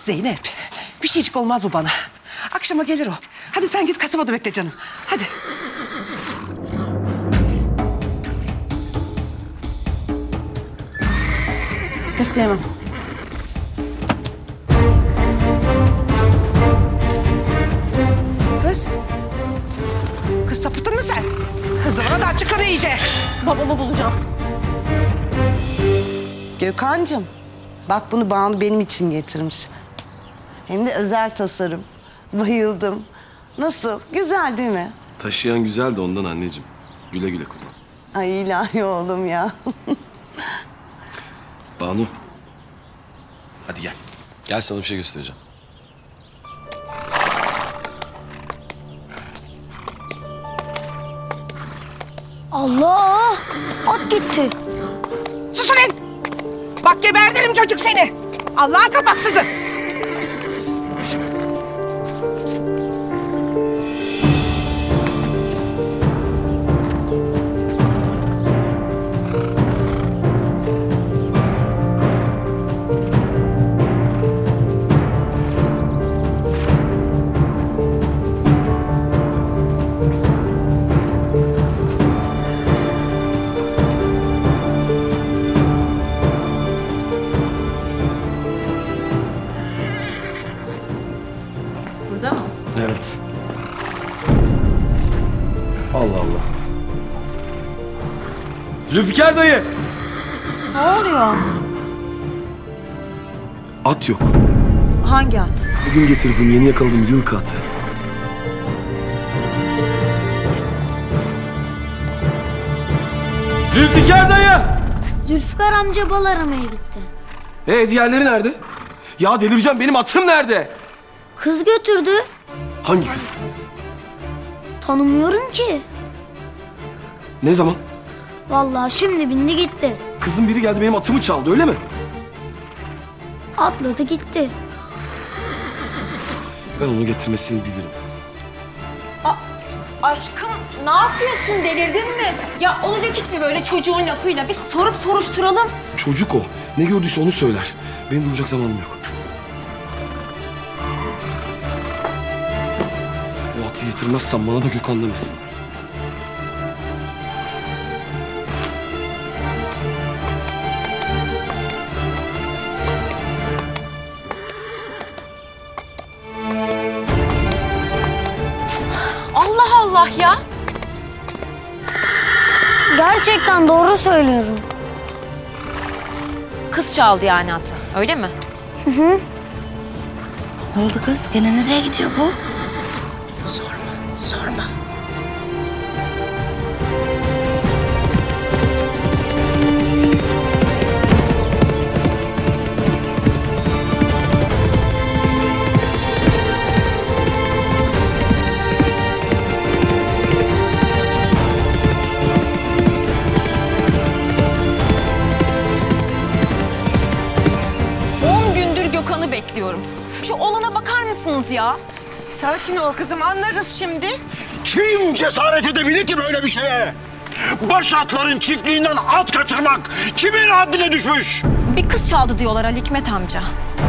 Zeynep, bir şeycik olmaz bu bana. Akşama gelir o. Hadi sen git kasabada bekle canım. Hadi. Bekleyemem. Kız. Kız sapıttın mı sen? Zıvana da açıklanı iyice. Babamı bulacağım. Gökhan'cığım, bak bunu Banu benim için getirmiş. Hem de özel tasarım. Bayıldım. Nasıl? Güzel değil mi? Taşıyan güzel de ondan anneciğim. Güle güle kullan. Ay ilahi oğlum ya. Banu. Hadi gel. Gel sana bir şey göstereceğim. Allah! At gitti. Sus ulan! Bak gebertirim çocuk seni. Allah'a kapaksızı. Burada mı? Evet. Allah Allah. Zülfikar dayı. Ne oluyor? At yok. Hangi at? Bugün getirdiğim yeni yakaladığım yılkı atı. Zülfikar dayı. Zülfikar amca bal aramaya gitti. Diğerleri nerede? Ya delireceğim, benim atım nerede? Kız götürdü. Hangi kız? Tanımıyorum ki. Ne zaman? Vallahi şimdi bindi gitti. Kızın biri geldi benim atımı çaldı, öyle mi? Atladı gitti. Ben onu getirmesini bilirim. Aşkım ne yapıyorsun? Delirdin mi? Ya olacak iş mi böyle çocuğun lafıyla? Biz sorup soruşturalım. Çocuk o. Ne gördüyse onu söyler. Benim duracak zamanım yok. O atı getirmezsem bana da Gökhan demesin. Allah Allah ya. Gerçekten doğru söylüyorum. Kız çaldı yani atı, öyle mi? Ne oldu kız? Gene nereye gidiyor bu? Sorma. 10 gündür Gökhan'ı bekliyorum. Şu olana bakar mısınız ya? Sakin ol kızım, anlarız şimdi. Kim cesaret edebilir ki böyle bir şeye? Baş atların çiftliğinden at kaçırmak kimin haddine düşmüş? Bir kız çaldı diyorlar Ali Hikmet amca.